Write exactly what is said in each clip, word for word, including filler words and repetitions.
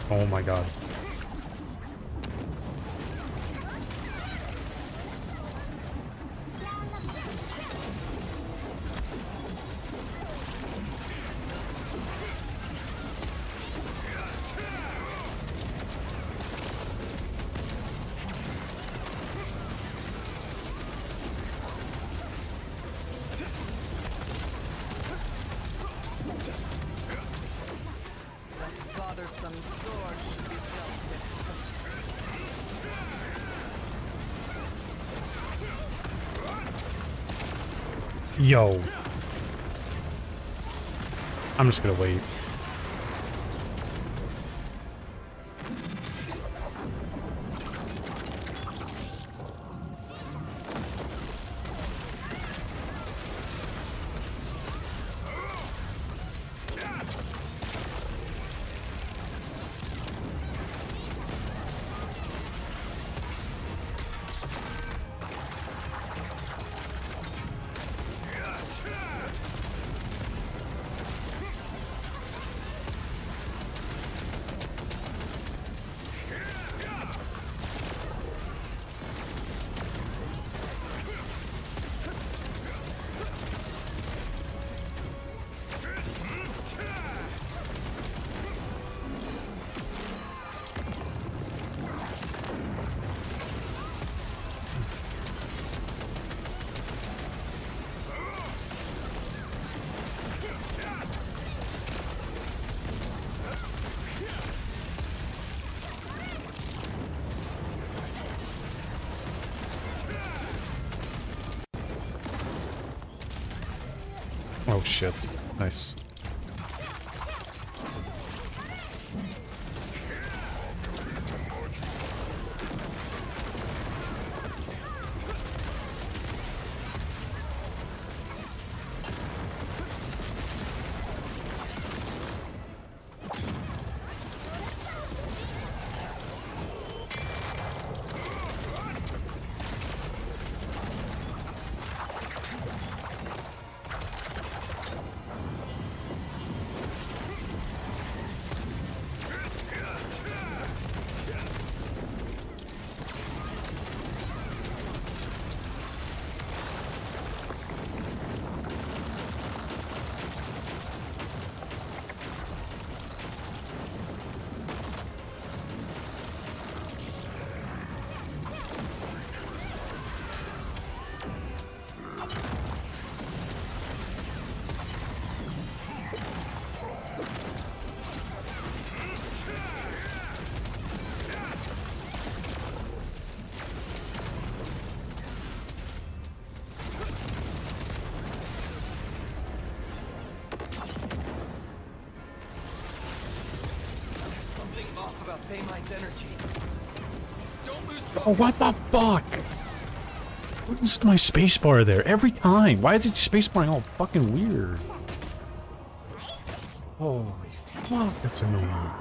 Oh my god. Bothersome sword should be dealt with first. Yo. I'm just gonna wait. Oh shit. Nice. About Paymind's energy. Don't lose focus. Oh, what the fuck? What is my spacebar there every time? Why is it spacebarring all fucking weird? Holy fuck, that's annoying.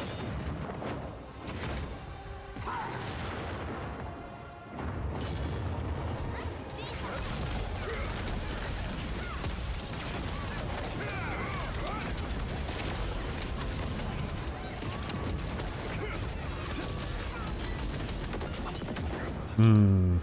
Hmm.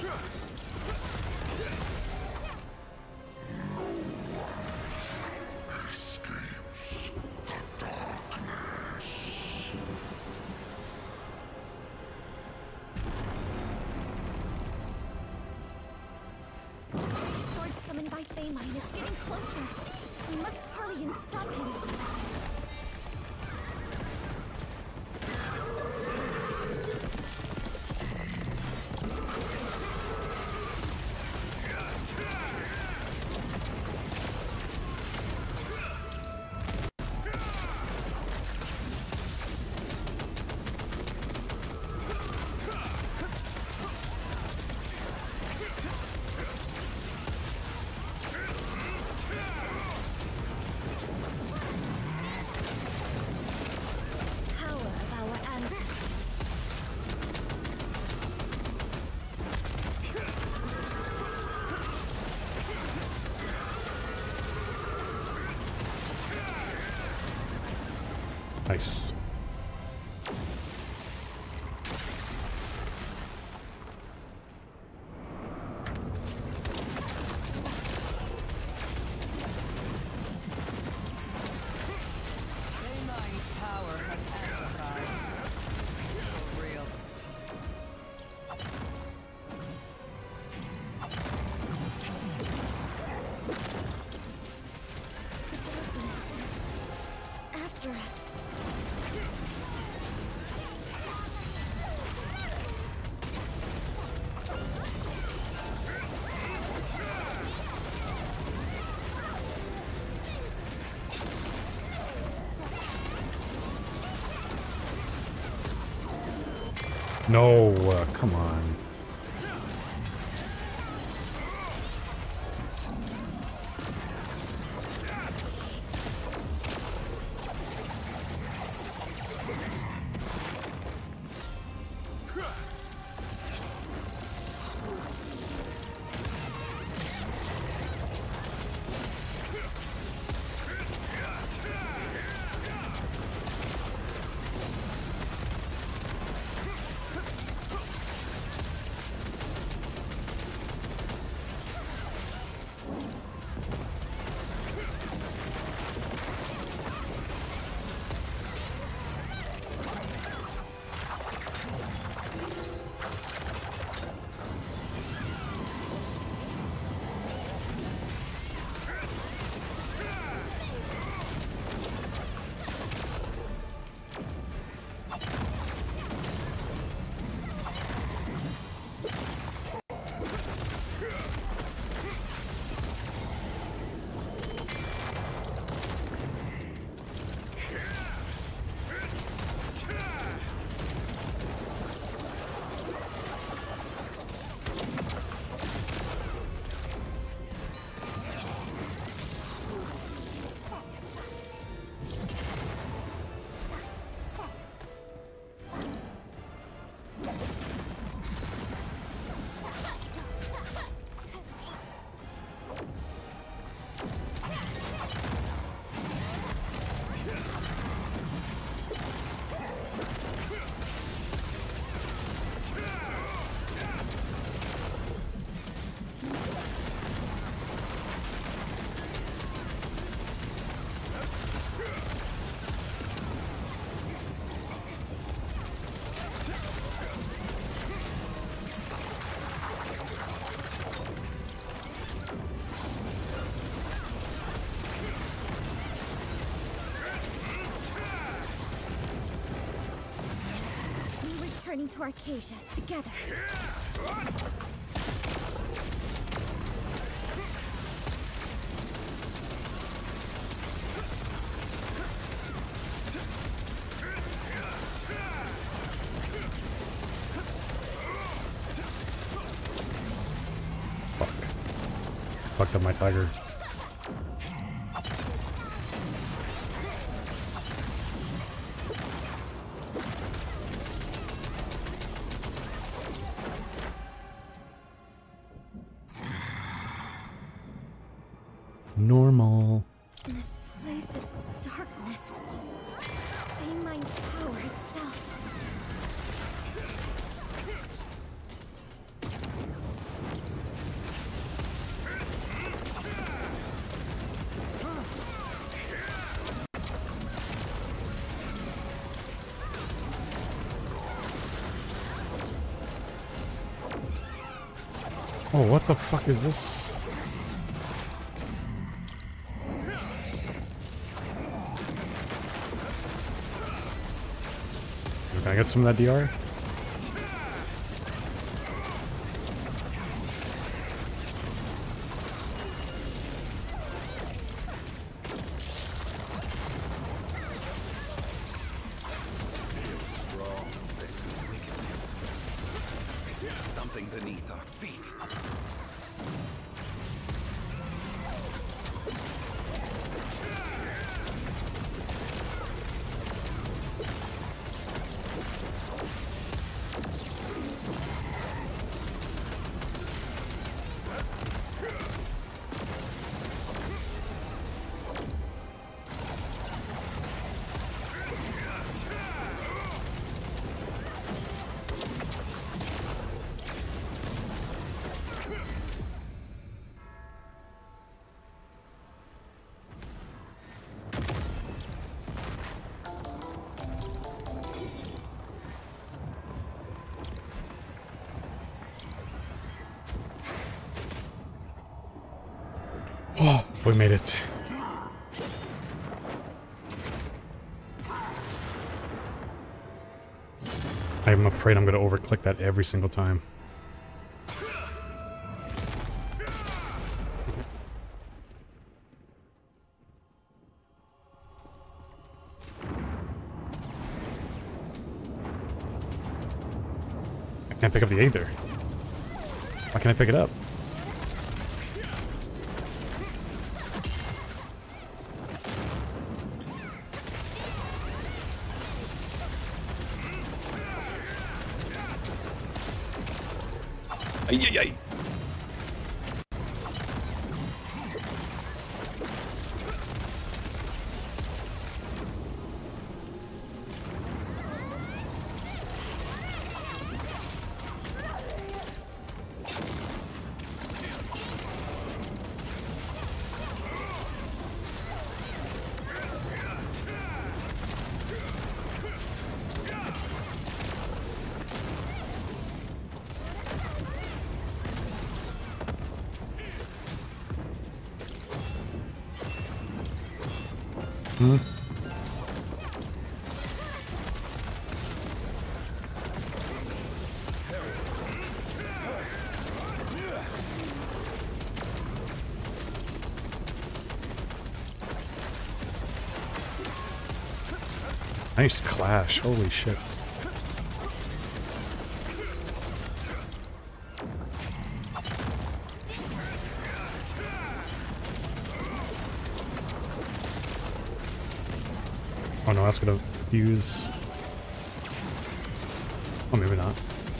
Sword summoned by Feymind is getting closer. We must hurry and stop him. Nice. No, uh, come on. Returning to Arcasia together. Fuck. Fucked up my tiger. Normal. This place is darkness. Amind's power itself. Oh, what the fuck is this? Can I get some of that D R? Something beneath our feet. Oh, we made it. I'm afraid I'm going to overclick that every single time. Can't pick up the egg there. Why can't I pick it up? Ay, ay, ay. Hmm. Nice clash. Holy shit. Oh no, that's gonna use... Oh, maybe not.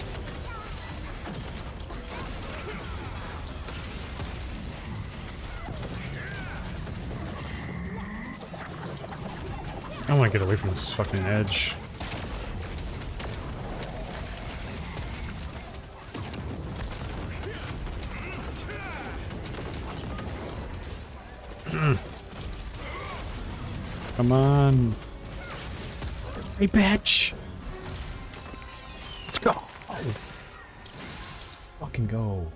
I want to get away from this fucking edge. Come on. Hey, bitch! Let's go! Oh. Fucking go.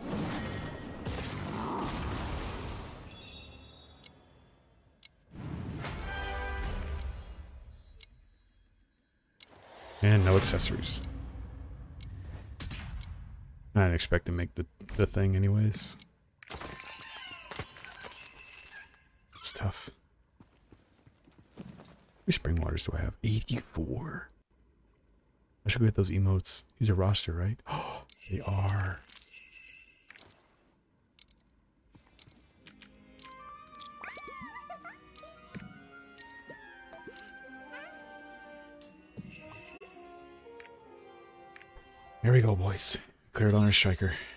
And no accessories. I didn't expect to make the, the thing anyways. It's tough. How many spring waters do I have? eighty-four. I should go get those emotes. These are roster, right? Oh, they are. Here we go, boys. Cleared on our striker.